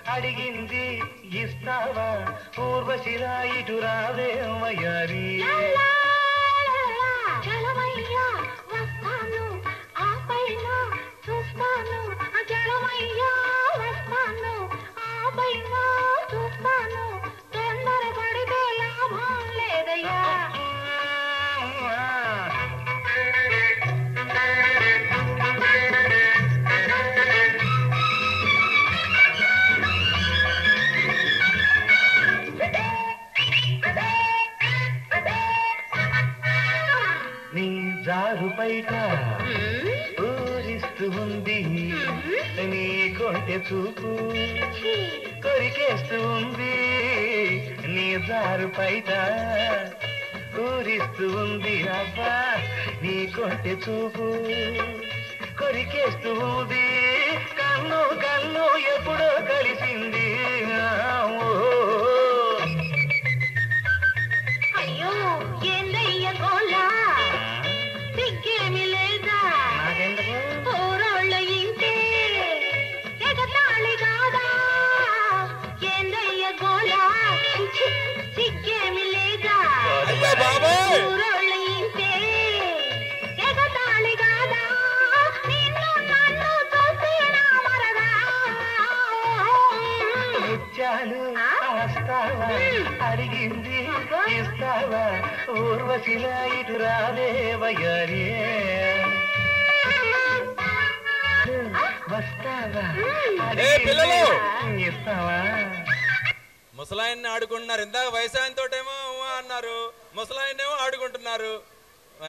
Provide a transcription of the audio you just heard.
అడిగింది ఇస్తావా ఊర్వశిలా ఇటు రావే వయ్యారి జారు బయట ఊరిస్తూ ఉంది నీ కొంటె చూపు కొరికేస్తూ ఉంది నీ జారు బయట ఊరిస్తూ ఉంది అబ్బా నీ కొంటె చూపు కొరికేస్తూ ఉంది కన్ను కన్ను ఎప్పుడో కలిసింది అయ్యో ఏందయ్య గోలా సిగ్గేమి లేదా ఊరోళ్ళ ఇంటే ఎగతాళి కాదా ఏందయ్య గోలా సిగ్గేమి లేదా ఊరోళ్ళ ఇంటే ఎగతాళి కాదా నిన్ను నన్ను చూసేనా మరదా ముత్యాలు వస్తావా అడిగింది ఇస్తావా ఊర్వశిలా ఇటు రావే వయ్యారి వస్తావా ఇస్తావా ముసలాయన్ని ఆడుకుంటున్నారు ఇందాక వయసాయన తోటేమో అన్నారు ముసలాయన్నేమో ఆడుకుంటున్నారు